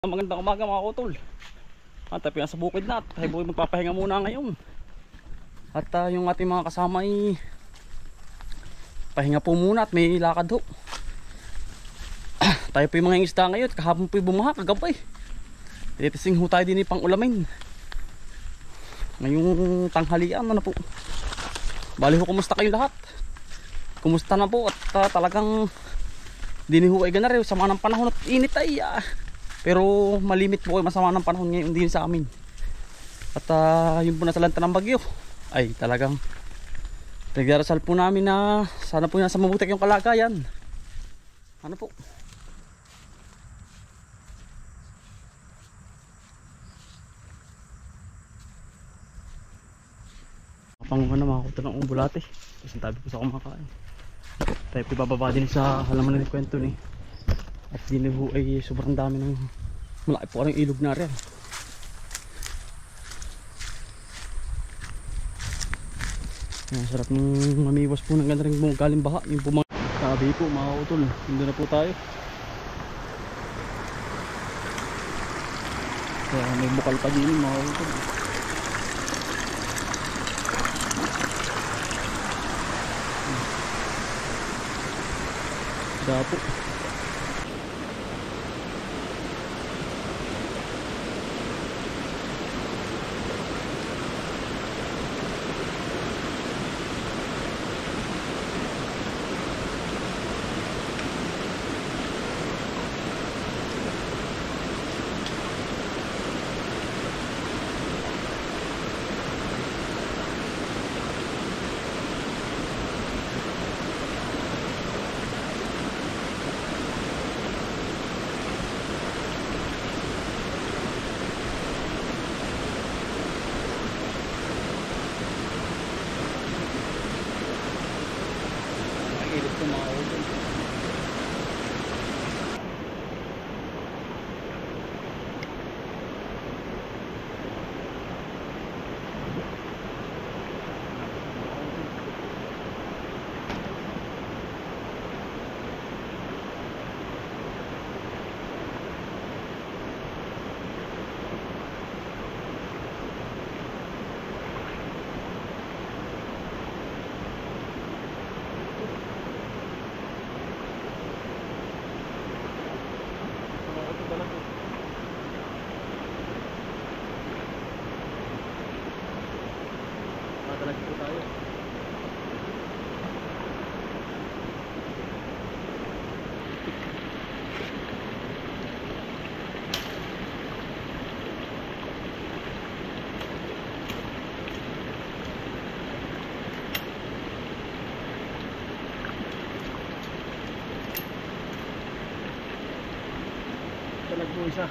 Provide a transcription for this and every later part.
Magandang umaga mga kutol. Tayo nasa bukid na at tayo magpapahinga muna ngayon. At yung ating mga kasama ay pahinga po muna at may lakad ho. Tayo po yung mga isda ngayon. Kahapon po yung bumaha kagabay. Titising ho tayo din pang ulamin. Ngayong tanghalian ano po. Bali ho, kumusta kayong lahat? Kumusta na po at talagang din ho ay ganari sama ng panahon at init ay pero malimit po kayo masama ng panahon ngayon din sa amin. At yun po nasalanta ng bagyo ay talagang nagdarasal po namin na sana po nasa mabuti yung kalagayan. Ano po, kapanguhan na mga kuto ng umbulate kasi tabi po sa kumakain. Tayo po bababa din sa halaman ng kwento ni at din po ay sobrang dami ng malaki po ang ilog na rin. Sarap ng mamiwas po ng ganda rin po galing baha. Yung po mga tabi po mga utol. Hindi na po tayo. Kaya may bukal pa din mga utol. Dapo. Nakilip ko mga utol. Talaga po tayo. Talaga po isa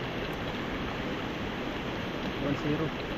1-0.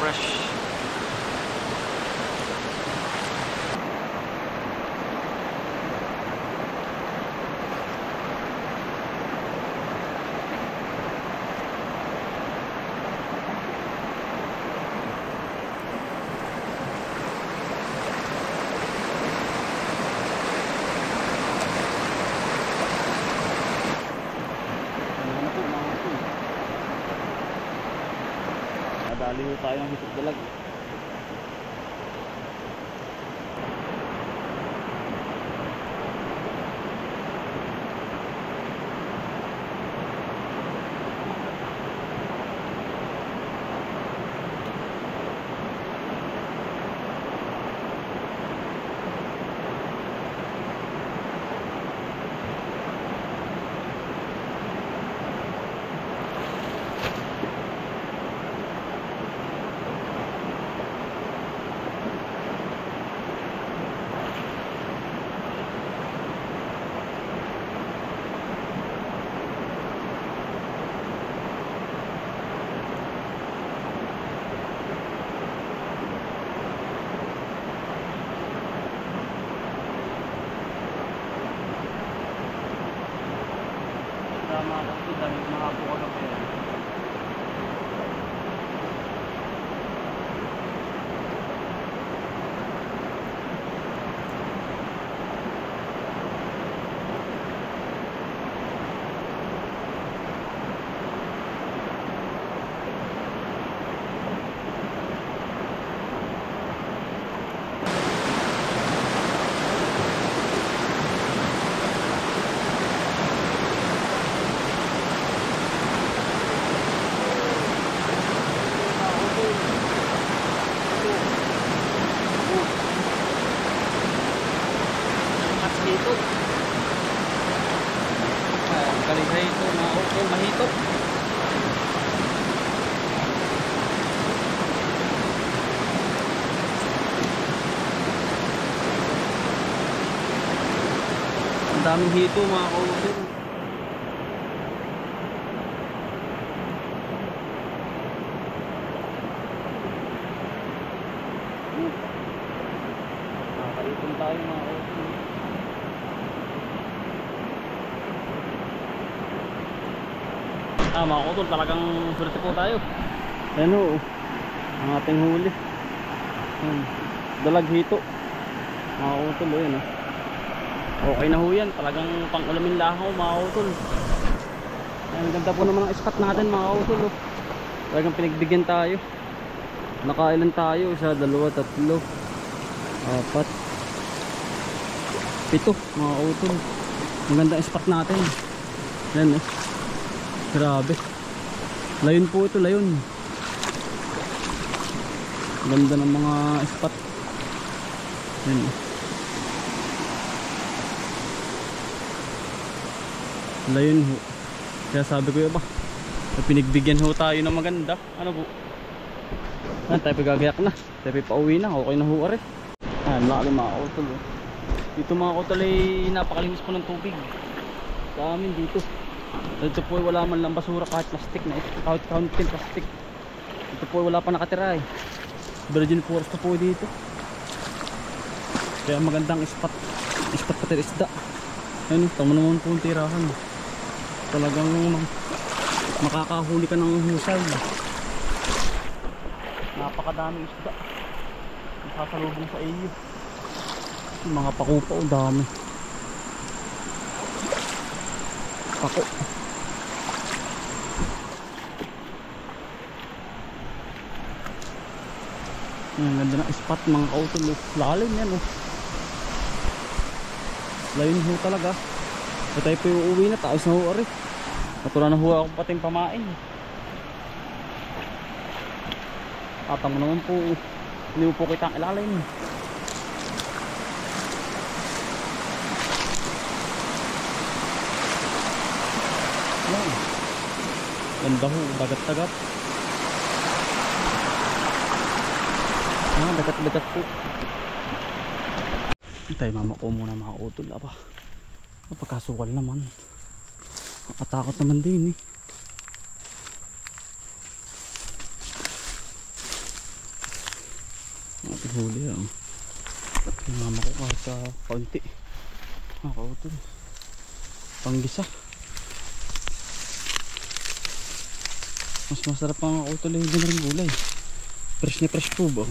fresh. Nadali ho tayo ng hitot dalag. Tama kasi dami mahapo ka na kaya. Dito. Kaligay ito, mga utol, mahito. Ang daming hito, mga utol. Nakakaiton tayo, mga utol. Mga utol, talagang swerte po tayo. Ayan o, ang ating huli. Dalag hito, mga utol. Ayan o, okay na ho yan. Talagang pang ulamin lahaw, mga utol. Ayan, ganda po naman ang ispat natin, mga utol. Talagang pinagbigyan tayo. Nakailan tayo, 1, 2, 3, 4, 7, mga utol. Ang ganda ang ispat natin. Ayan o, grabe. Layon po ito, layon. Ganda ng mga spot. Yan. Layon ho. Kaya sabi ko yun ba, pinigbigyan ho tayo ng maganda. Ano po? Yan, tayo pagagayak na. Tayo pauwi na. Okay na ho rin. Yan, laki mga utol. Dito mga utol ay napakalinis po ng tubig. Sa amin dito. Dito po wala man lang basura, kahit plastic na ito, kahit kaunting plastic. Dito po wala pa nakatira eh. Virgin forest po dito. Kaya magandang spot pati isda. Ayun, tama naman po ang tirahan. Talagang makakahuli ka ng husay. Napakadaming isda. Sasalubong sa iyo. Mga pakupa o dami. Pako. Ang ganda ng spot, mga kautol. Lalim yan oh. Lalim ho talaga. So tayo po uuwi na, taos na ho rin. Natula na ho ako pating pamain. Tatamo naman po, hindi po kita ang ilalim. Yan. Ganda ho, dagat-dagat. Dagat-dagat po. Tayo mamako muna mga utol. Aba, napagkasukal naman. Nakatakot naman din eh. huli yan. Pinama ko kahit sa kaunti. Nakautol. Panggisa. Mas masarap pang nakautol yung ganaring gulay. Fresh na fresh po ba?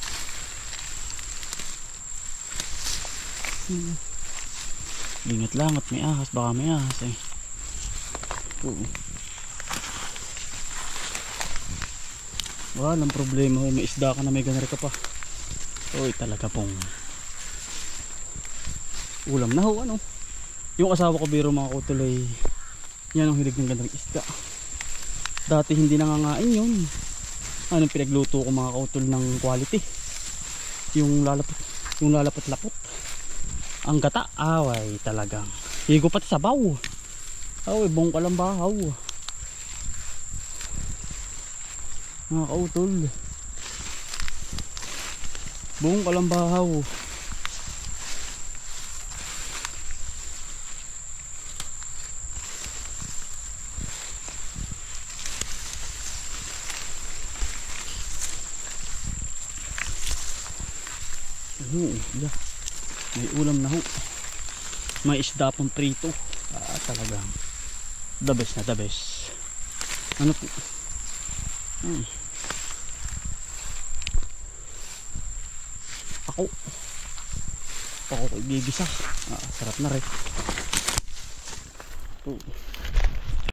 Ingat lang at may ahas. Baka may ahas eh. Oo. Walang problema ho, may isda ka na, may ganar ka pa. Oy, talaga pong ulam na ho, ano. Yung asawa ko biro mga kutulay, yan ang hilig ng ganang isda. Dati hindi nangangain yun. Anong pinagluto ko mga kautol ng quality, yung lalapot-lapot. Ang gata, away talagang higo pati sabaw. Away, buong kalambahaw mga kautol, buong kalambahaw. Yeah. May ulam na ho, may isda pong prito. Talagang the best na the best. Ano po? Ako ko ibibisa. Sarap na rin.